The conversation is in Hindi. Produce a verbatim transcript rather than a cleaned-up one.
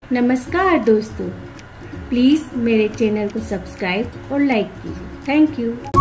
नमस्कार दोस्तों, प्लीज़ मेरे चैनल को सब्सक्राइब और लाइक कीजिए। Thank you.